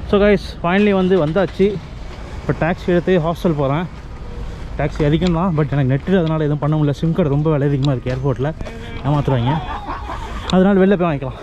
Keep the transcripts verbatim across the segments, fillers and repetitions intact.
So guys finally வந்து வந்தாச்சு. இப்போ டாக்ஸி எடுத்து ஹாஸ்டல் போகிறேன். டாக்ஸி அதிகம் தான், பட் எனக்கு நெட்டு அதனால் எதுவும் பண்ண முடியல. சிம் கார்டு ரொம்ப விலை அதிகமாக இருக்குது ஏர்போர்ட்டில், ஏமாற்றுவாங்க. அதனால் வெளில போய் வாங்கிக்கலாம்.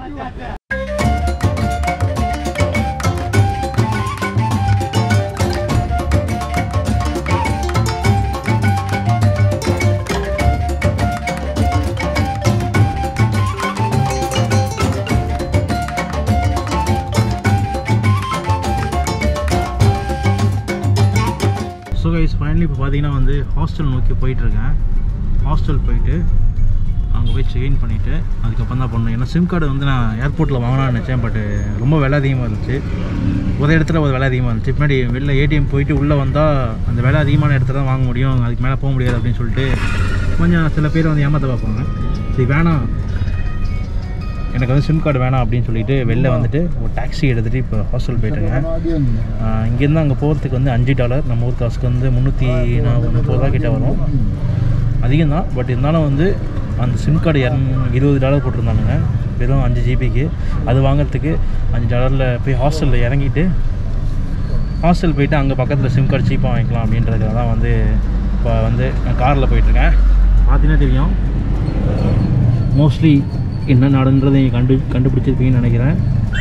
ஸோ கைஸ் ஃபைனலி இப்போ பார்த்தீங்கன்னா வந்து ஹாஸ்டல் நோக்கி போயிட்டுருக்கேன். ஹாஸ்டல் போயிட்டு அங்கே போய் செக்இன் பண்ணிவிட்டு அதுக்கப்புறம் தான் பண்ணணும். ஏன்னா சிம் கார்டு வந்து நான் ஏர்போர்ட்டில் வாங்கலாம்னு நினச்சேன், பட் ரொம்ப விலை அதிகமாக இருந்துச்சு. ஒரு இடத்துல ஒரு விலை அதிகமாக இருந்துச்சு. பின்னாடி வெளில ஏடிஎம் போயிட்டு உள்ளே வந்தால் அந்த விலை அதிகமான இடத்துல தான் வாங்க முடியும், அதுக்கு மேலே போக முடியாது அப்படின்னு சொல்லிட்டு கொஞ்சம் சில பேர் வந்து ஏமாற்ற பார்ப்பாங்க. சரி வேணாம், எனக்கு வந்து சிம் கார்டு வேணாம் அப்படின்னு சொல்லிட்டு வெளில வந்துட்டு ஒரு டாக்ஸி எடுத்துகிட்டு இப்போ ஹாஸ்டல் போயிட்டுருக்கேன். இங்கேருந்து அங்கே போகிறதுக்கு வந்து அஞ்சு டாலர், நம்ம ஊர் காசுக்கு வந்து முந்நூற்றி முப்பது ரூபா கிட்டே வரும். அதிகம் தான், பட் இருந்தாலும் வந்து அந்த சிம் கார்டு இரநூ இருபது டாலர் போட்டிருந்தானுங்க வெறும் அஞ்சு ஜிபிக்கு. அது வாங்குறதுக்கு அஞ்சு டாலரில் போய் ஹாஸ்டலில் இறங்கிட்டு ஹாஸ்டல் போயிட்டு அங்கே பக்கத்தில் சிம் கார்டு சீப்பாக வாங்கிக்கலாம் அப்படின்றதுக்காக தான் வந்து இப்போ வந்து நான் காரில் போயிட்டுருக்கேன். பார்த்தீங்கன்னா தெரியும் மோஸ்ட்லி என்ன நடன்றதை நீங்கள் கண்டு கண்டுபிடிச்சிருப்பீங்கன்னு நினைக்கிறேன்.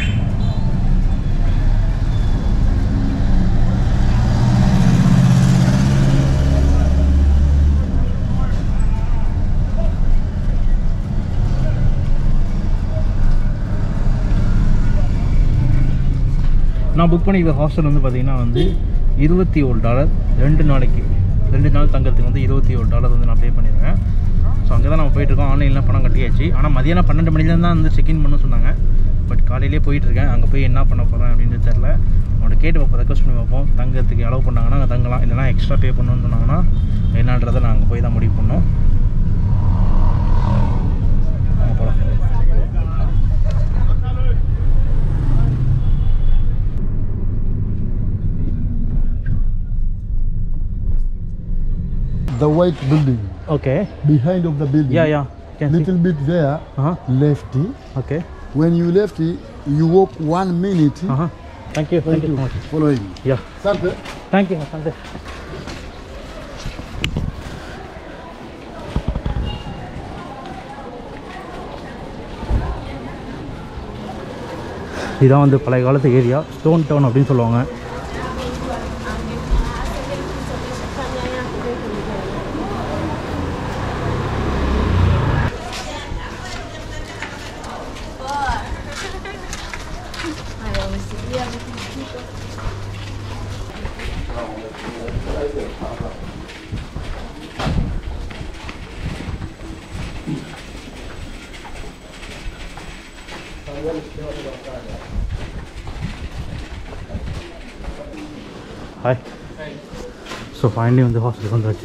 நான் புக் பண்ணிக்கிற ஹாஸ்டல் வந்து பார்த்திங்கன்னா வந்து இருபத்தி ஒரு டாலர் ரெண்டு நாளைக்கு ரெண்டு நாள் தங்கிறதுக்கு வந்து இருபத்தி ஒரு டாலர் வந்து நான் பே பண்ணிடுவேன். ஸோ அங்கே தான் நம்ம போயிட்டுருக்கோம். ஆன்லைனில் பணம் கட்டியாச்சு. ஆனால் மதியானம் பன்னெண்டு மணிலேருந்து தான் வந்து செக்இன் பண்ண சொன்னாங்க. பட் காலையிலே போயிட்டுருக்கேன். அங்கே போய் என்ன பண்ண போகிறேன் அப்படின்னு தெரில. அவங்கள்ட்ட கேட்டு பார்ப்போம், ரெக்வஸ்ட் பண்ணி பார்ப்போம். தங்கிறதுக்கு அலோவ் பண்ணாங்கன்னா அங்கே தங்கலாம், இல்லைனா எக்ஸ்ட்ரா பே பண்ணணும்னு சொன்னாங்கன்னா என்னன்றதை நான் அங்கே போய் தான் முடிவு பண்ணோம். போகலாம். The white building. Okay. Behind of the building. Yeah, yeah. Can Little see. bit there. Uh-huh. Lefty. Okay. When you lefty, you walk one minute. Uh-huh. Thank you. Thank, Thank you you. so much. Following. Yeah. Sante. Thank you. Asante. இதான் வந்து பழைய காலத்து area, stone down அப்படின்னு சொல்லுவாங்க. Hi. Hi. So finally வந்து hostel வந்தாச்சு.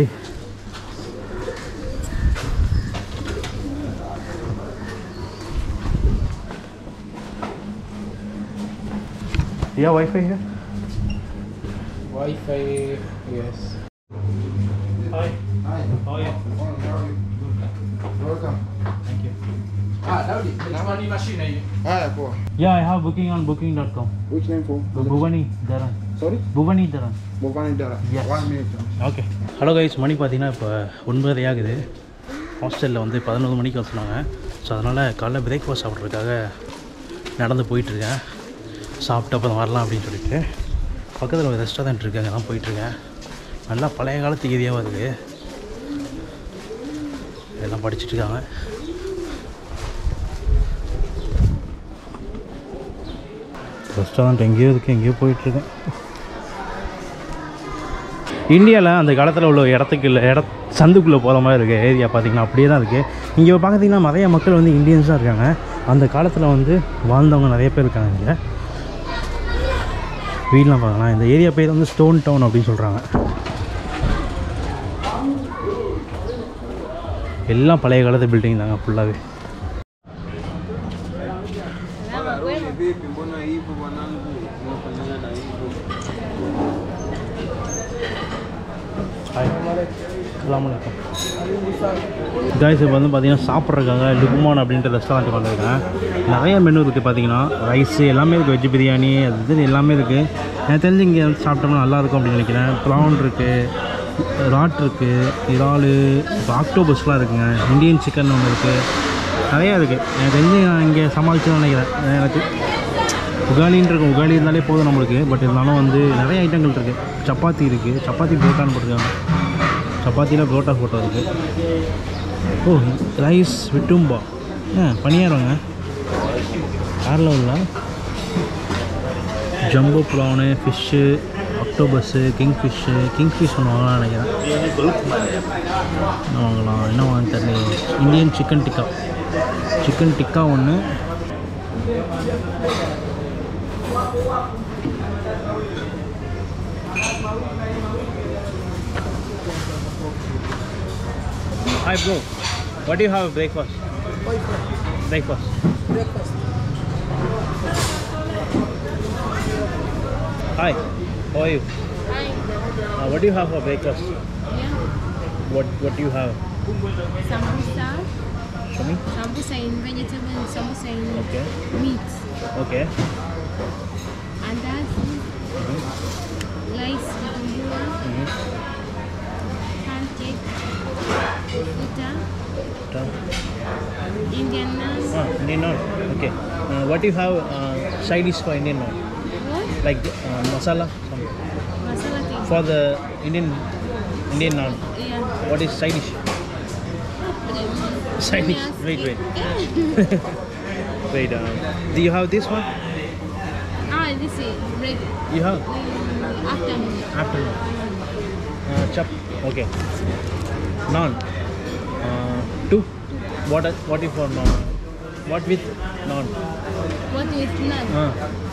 Yeah, Wi-Fi here. Wi-Fi, yes. Hi. Hi. How are you? Welcome. Thank you. Ah, Daudi, which one machine are you? Hi, Apua. Yeah, I have booking on booking dot com. Which name for? Bhuvani Dharan. Sorry? Bhuvani Dharan. Bovani Dara. Yes. One minute. Okay. Hello guys, மணி பார்த்தீங்கன்னா இப்போ ஒன்பது ஆகுது. ஹாஸ்டலில் வந்து பதினொன்று மணிக்கு வர சொன்னாங்க. ஸோ அதனால் காலைல பிரேக்ஃபாஸ்ட் சாப்பிட்றதுக்காக நடந்து போயிட்டுருக்கேன். சாப்பிட்டு அப்புறம் வரலாம் அப்படின்னு சொல்லிட்டு பக்கத்தில் ஒரு ரெஸ்டாரண்ட் இருக்குது, அங்கே தான் போயிட்டுருக்கேன். நல்லா பழைய காலத்து ஏரியாவாக இருக்குது. எல்லாம் படிச்சுட்ருக்காங்க. ரெஸ்டாரண்ட் எங்கேயோ இருக்குது, எங்கேயோ போயிட்டுருக்கேன். இந்தியாவில் அந்த காலத்தில் உள்ள இடத்துக்கு இல்லை இட சந்துக்குள்ளே போகிற மாதிரி இருக்குது ஏரியா. பார்த்திங்கன்னா அப்படியே தான் இருக்குது. இங்கே பார்த்திங்கன்னா நிறைய மக்கள் வந்து இந்தியன்ஸ் தான் இருக்காங்க. அந்த காலத்தில் வந்து வாழ்ந்தவங்க நிறைய பேர் இருக்காங்க. இங்கே வீடெலாம் பார்க்கலாம். இந்த ஏரியா பேர் வந்து ஸ்டோன் டவுன் அப்படின்னு சொல்கிறாங்க. எல்லாம் பழைய காலத்து பில்டிங் தாங்க ஃபுல்லாகவே. அஸ்ஸலாமு அலைக்கும் கைஸ். இப்போ வந்து பார்த்தீங்கன்னா சாப்பிட்றதுக்காக லுக்மான் அப்படின்ற ரெஸ்டாரண்ட்டுக்கு வந்திருக்கேன். நிறைய மெனு இருக்குது பார்த்தீங்கன்னா. ரைஸு எல்லாமே இருக்குது, வெஜ் பிரியாணி அது இது எல்லாமே இருக்குது. எனக்கு தெரிஞ்சு இங்கே வந்து சாப்பிட்டோம்னா நல்லாயிருக்கும் அப்படின்னு நினைக்கிறேன். ப்ரான் இருக்குது, ராட் இருக்குது, இறால், ஆக்டோபஸ்லாம் இருக்குங்க, இந்தியன் சிக்கன் ஒன்று இருக்குது, நிறையா இருக்குது. எனக்கு தெரிஞ்சு நான் இங்கே சமாளிச்சுன்னு நினைக்கிறேன். எனக்கு உகாலின்னு இருக்கும், உகாலி இருந்தாலே போதும் நம்மளுக்கு. பட் இருந்தாலும் வந்து நிறைய ஐட்டங்கள் இருக்குது. சப்பாத்தி இருக்குது, சப்பாத்தி புரோட்டான்னு போட்டுருக்காங்க. சப்பாத்தியில் புரோட்டா ஃபோட்டோ இருக்குது. ஓ ரைஸ் விட்டும்பா ஆ பணியாரங்க காரில் உள்ள jumbo prawn, fish, octopus, king fish, king fish ஒன்று வாங்கலாம்னு நினைக்கிறேன். என்ன வாங்கலாம், என்ன வாங்க தெரியல. Indian chicken tikka, chicken tikka ஒன்று. Hi bro, what do you have breakfast? Breakfast. Breakfast. Hi, how are you? Hi. Uh, what do you have for breakfast? Yeah. What What do you have? Sambusa. Show me. Sambusa in vegetable, sambusa in Okay. meat. Okay. And that's rice with bumbura, Mm-hmm. pancake, pita, Done. Indian naan. Ah, Indian naan. Okay. Uh, what do you have uh, side dish for Indian naan? What? Like uh, masala some, Masala thing. for the Indian Indian naan. Yeah. What is side dish? Side dish. Wait, wait. Wait. Uh, do you have this one? Ah, this is bread. You have Um, afternoon. afternoon. Uh, chap. Okay. Naan. Uh, two. What? are- What is for naan? What with naan? What is naan? Uh,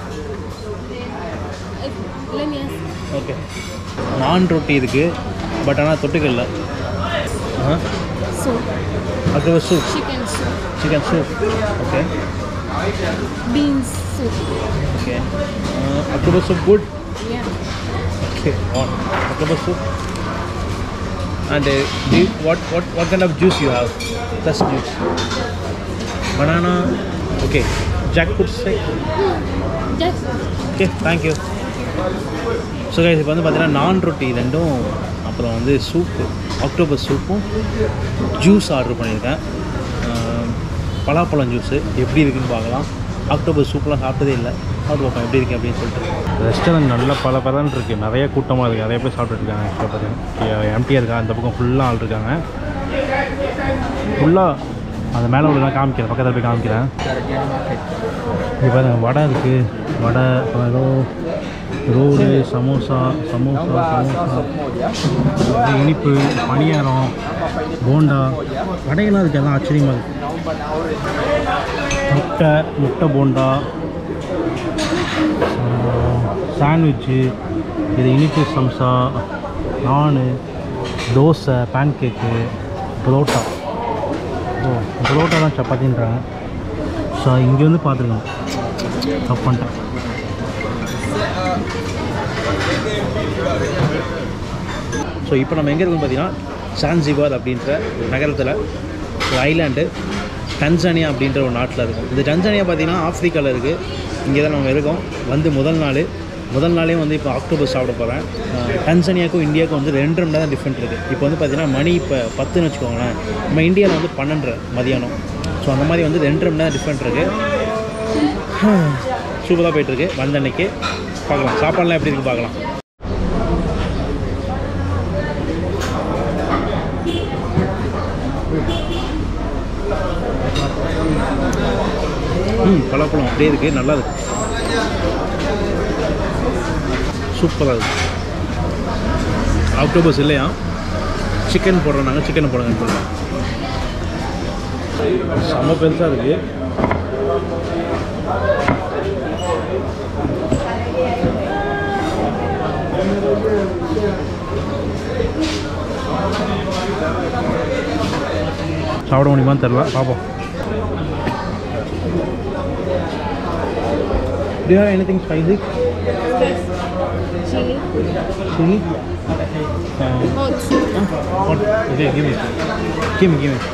Uh, let me ask. Okay. நான் ரொட்டி இருக்குது, but ஆனால் தொட்டுக்க இல்லை. ஆ Soup. October soup, Chicken soup. Chicken soup. Okay Beans soup. Okay. October soup good. Yeah. Okay on October soup. And do what what what kind of juice you have? Plus juice, banana. Okay, jackfruit strike. Just okay, thank you. So guys, இப்போ வந்து பார்த்தீங்கன்னா நான் ரொட்டி ரெண்டும், அப்புறம் வந்து soup, October சூப்பும், juice order பண்ணியிருக்கேன். ஆஹ், பலாப்பழம் ஜூஸு எப்படி இருக்குன்னு பார்க்கலாம். அக்டோபர் சூப்லாம் சாப்பிட்டதே இல்லை, சாப்பிட்டு பார்ப்போம் எப்படி இருக்குது அப்படின்னு சொல்லிட்டு. ரெஸ்டாரண்ட் நல்லா பல பலன்னு இருக்குது, நிறைய கூட்டமாக இருக்குது, நிறைய பேர் சாப்பிட்டுருக்காங்க. இப்போ பார்த்தீங்கன்னா எம்டியாக இருக்கா, அந்த பக்கம் ஃபுல்லாக ஆள் இருக்காங்க. ஃபுல்லாக அந்த மேலே உள்ளதான் காமிக்கிறேன், பக்கத்தில் போய் காமிக்கிறேன். இப்போ வடை இருக்குது, வடை, அப்புறம் ஏதோ ரோடு, சமோசா சமோசா சமோசா அப்புறம் இனிப்பு, பணியாரம், போண்டா, வடையெல்லாம் இருக்குது. எல்லாம் ஆச்சரியமாக இருக்குது. முட்டை முட்டை போண்டா, சாண்ட்விட்சு, இது இனிப்பு சம்சா, நான், தோசை, பேன்கேக்கு, புரோட்டா. ஓ, புரோட்டா தான் சப்பாத்தின்றாங்க. ஸோ இங்கே வந்து பார்த்துருக்கோம், தப்பு பண்ணிட்டேன். ஸோ இப்போ நம்ம எங்கே இருக்கோம் பார்த்தீங்கன்னா சான்சிபார் அப்படின்ற ஒரு நகரத்தில், ஒரு ஐலாண்டு, டன்சானியா அப்படின்ற ஒரு நாட்டில் இருக்கும். இந்த டன்சானியா பார்த்திங்கன்னா ஆஃப்ரிக்காவில் இருக்குது. இங்கே தான் நம்ம இருக்கோம். வந்து முதல் நாள் முதல் நாளே வந்து இப்போ அக்டோபர் சாப்பிட போகிறேன். டன்சானியாவுக்கும் இந்தியாவுக்கும் வந்து ரெண்டு ரெண்டு தான் டிஃப்ரெண்ட் இருக்குது. இப்போ வந்து பார்த்திங்கன்னா மணி இப்போ பத்துன்னு வச்சுக்கோங்களேன், நம்ம இந்தியாவில் வந்து பன்னெண்டரை மதியானம். ஸோ அந்த மாதிரி வந்து ரெண்டு ரெண்டு தான் டிஃப்ரெண்ட் இருக்குது. சூப்பராக போய்ட்டுருக்கு. வந்த அன்னைக்கு பார்க்கலாம், சாப்பாடுலாம் எப்படி இருக்குது பார்க்கலாம். ம் பலாப்பழம் அப்படியே இருக்குது, நல்லா இருக்குது, சூப்பராக இருக்குது. அக்டோபர்ஸ் இல்லையா, சிக்கன் போடுறோம் நாங்கள், சிக்கன் போடுங்கன்னு சொல்லுவோம். செம்ம பெருசாக இருக்குது. சாப்பிட முடியுமான்னு தெரில, பார்ப்போம். Do you have anything spicy? Chili. Chili? Hot. Hot. Okay, give me. Give me, give me.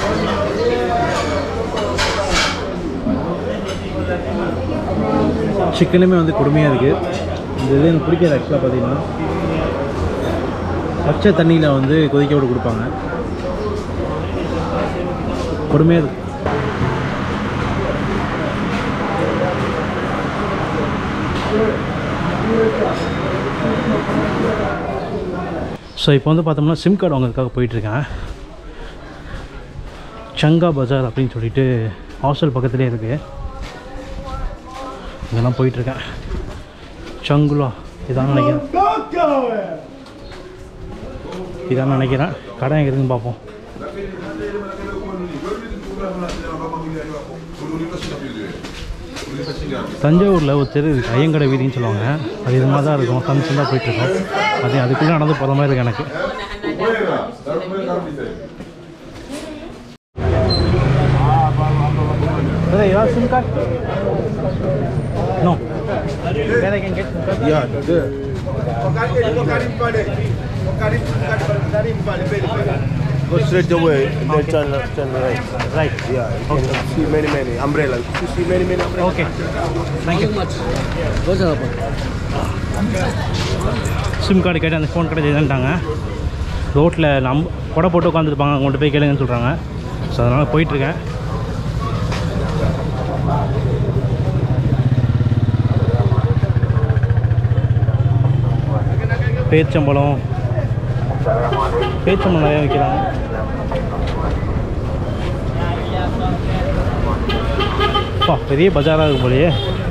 சிக்கனுமே வந்து கொடுமையாக இருக்குது. இந்த இது எனக்கு பிடிக்காது ஆக்சுவலாக பார்த்தீங்கன்னா. பச்சை தண்ணியில் வந்து கொதிக்க விட்டு கொடுப்பாங்க. கொடுமையாக இருக்குது. ஸோ இப்போ வந்து பார்த்தோம்னா சிம் கார்டு வாங்கிறதுக்காக போயிட்டுருக்கேன். சங்கா பஜார் அப்படின்னு சொல்லிட்டு ஹாஸ்டல் பக்கத்துலேயே இருக்குது. இதெல்லாம் போயிட்டுருக்கேன். சங்குலா இதான் நினைக்கிறேன் இதான் நினைக்கிறேன் கடை எங்கே இருக்குதுன்னு பார்ப்போம். தஞ்சாவூரில் ஒரு தெரு இருக்குது, ஐயங்கடை வீதின்னு சொல்லுவாங்க. அது இது மாதிரி தான் இருக்கும். சந்து சந்தாக போயிட்டுருக்கோம். அது அதுக்குள்ளே நடந்து போகிற மாதிரி இருக்குது எனக்கு. Yeah, SIM card? No. Where I can get SIM card? Yeah, there. Go straight away and then turn left, turn right. Right. Yeah, you can Okay. see many, many umbrellas. You see many, many umbrellas. Okay. Thank you. SIM card கேட்டு அந்த phone கடை இதுன்ட்டாங்க. ரோட்டில் நம்ப கொடை போட்டு உட்காந்துருப்பாங்க, அங்கே கொண்டு போய் கேளுங்கன்னு சொல்கிறாங்க. ஸோ அதனால் போயிட்டுருக்கேன். பேச்சம்பழம் பேச்சம்பழம் நிறையா விற்கிறாங்க. அப்பா பெரிய பஜாராக இருக்கும் போலயே.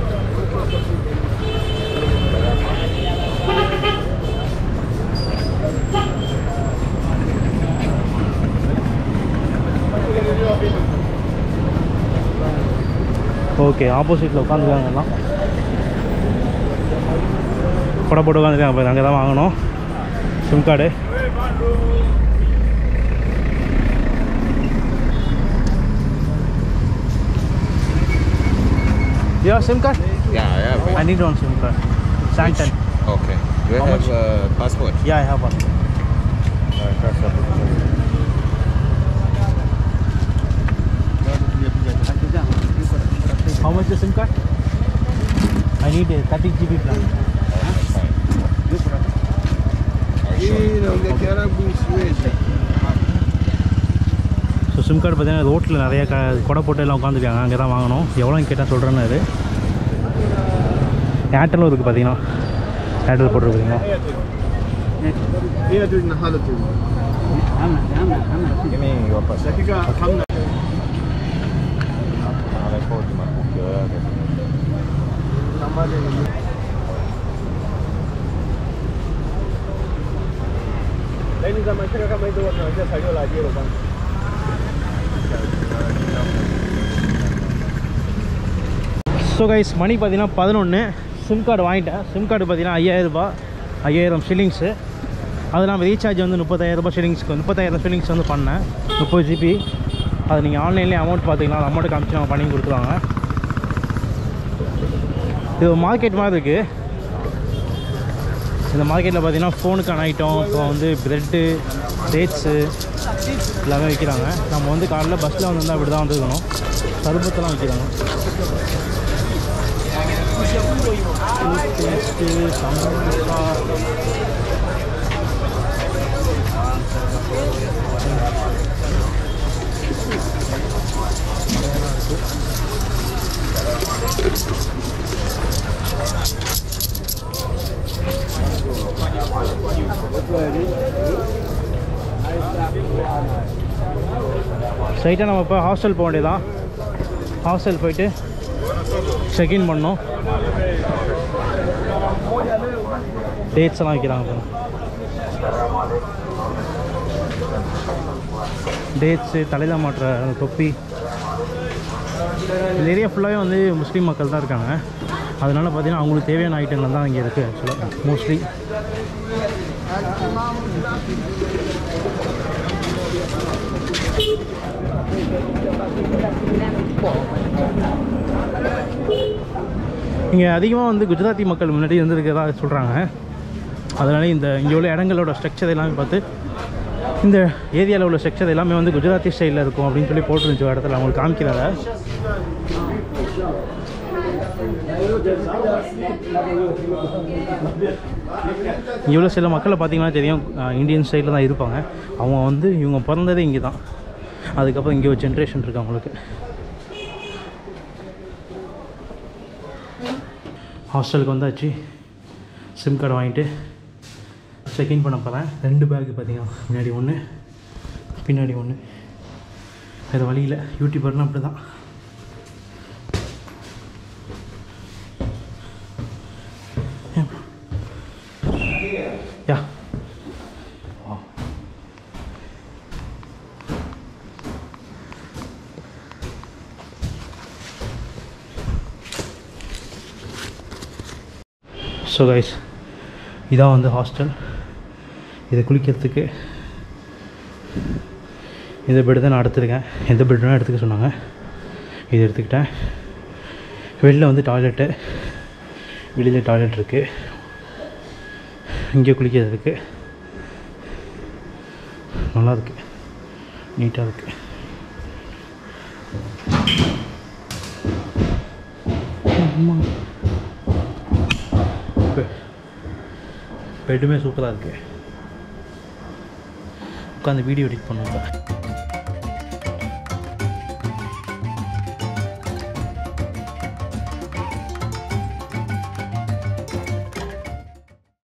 ஓகே, ஆப்போசிட்டில் உட்காந்துருக்காங்கலாம். கொடை போட்டு உட்காந்துருக்காங்க. போய் அங்கே தான் வாங்கணும் SIM card. Your SIM card? Yeah, yeah. I need one SIM card. Santan. Okay. Do you How have much? a passport? Yeah, I have one. How much is SIM card? I need a thirty G B plan. So SIM card பார்த்தீங்கன்னா ரோட்டில் நிறைய க கொடை போட்டு எல்லாம் உட்காந்துருக்காங்க. அங்கே தான் வாங்கணும். எவ்வளோன்னு கேட்டால் சொல்கிறேன்னாரு. ஏர்டெல்லும் இருக்குது பார்த்தீங்கன்னா. ஏர்டெல் போட்டுருக்குறீங்களா? Give me your passport. So guys, மணி பார்த்தீங்கன்னா பதினொன்று. சிம் கார்டு வாங்கிட்டேன். சிம் கார்டு பார்த்தீங்கன்னா ஐயாயிரம் ரூபாய் ஐயாயிரம் ஷில்லிங்ஸு. அது நான் ரீசார்ஜ் வந்து முப்பத்தாயிரம் ரூபாய் ஷில்லிங்ஸ்க்கு முப்பத்தாயிரம் ஷில்லிங்ஸ் வந்து பண்ணேன். முப்பது ஜிபி. அது நீங்கள் ஆன்லைன்லேயே அமௌண்ட் பார்த்தீங்கன்னா அந்த அமௌண்ட்டு காமிச்சு நம்ம பண்ணி கொடுத்துருவாங்க. இது மார்க்கெட் மாதிரி இருக்குது. இந்த மார்க்கெட்டில் பார்த்தீங்கன்னா ஃபோனுக்கான ஐட்டம், இப்போ வந்து ப்ரெட்டு, டேட்ஸு எல்லாமே விற்கிறாங்க. நம்ம வந்து காலையில் பஸ்ஸில் வந்து அப்படி தான் வந்துருக்கணும். சர்பத்தெல்லாம் விற்கிறாங்க. டேஸ்ட்டு சமோசா ஸ்ட்ரைட்டாக நம்ம இப்போ ஹாஸ்டல் போக வேண்டியதான். ஹாஸ்டல் போயிட்டு செக்இன் பண்ணோம். டேட்ஸ் எல்லாம் வைக்கிறாங்க. டேட்ஸு, தலையில் மாட்டுற அந்த தொப்பி. இந்த ஏரியா ஃபுல்லாகவே வந்து முஸ்லீம் மக்கள் தான் இருக்காங்க. அதனால் பார்த்தீங்கன்னா அவங்களுக்கு தேவையான ஐட்டங்கள் தான் இங்கே இருக்குது ஆக்சுவலாக மோஸ்ட்லி. இங்கே அதிகமாக வந்து குஜராத்தி மக்கள் முன்னாடி வந்துருக்கிறதா சொல்கிறாங்க. அதனால இந்த இங்கே உள்ள இடங்களோட ஸ்ட்ரக்சர் எல்லாமே பார்த்து இந்த ஏரியாவில் உள்ள ஸ்ட்ரக்சர் எல்லாமே வந்து குஜராத்தி ஸ்டைலில் இருக்கும் அப்படின்னு சொல்லி போட்டுருந்துச்சு இடத்துல அவங்களுக்கு காமிக்கிறத. இங்கே உள்ள சில மக்களை பார்த்தீங்கன்னா தெரியும் இந்தியன் ஸ்டைலில் தான் இருப்பாங்க. அவங்க வந்து இவங்க பிறந்ததே இங்கே தான். அதுக்கப்புறம் இங்கே ஒரு ஜென்ரேஷன் இருக்குது அவங்களுக்கு. ஹாஸ்டலுக்கு வந்தாச்சு. சிம் கார்டு வாங்கிட்டு செக்இன் பண்ண போகிறேன். ரெண்டு பேக்கு பார்த்தீங்கன்னா முன்னாடி ஒன்று பின்னாடி ஒன்று. வேறு வழியில் யூடியூபர்லாம் அப்படி தான். யா ஸோ கைஸ், இதான் வந்து ஹாஸ்டல். இதை குளிக்கிறதுக்கு இந்த பெட்டு தான் நான் எடுத்துருக்கேன். எந்த பெட்டுனா எடுத்துக்க சொன்னாங்க, இது எடுத்துக்கிட்டேன். வெளில வந்து டாய்லெட்டு, வெளியில் டாய்லெட் இருக்குது. இங்கே குளிக்கிறதுக்கு நல்லாயிருக்கு, நீட்டாக இருக்குது. பெட்டுமே சூப்பராக இருக்குது. உட்காந்து வீடியோ எடிட் பண்ணுவாங்க.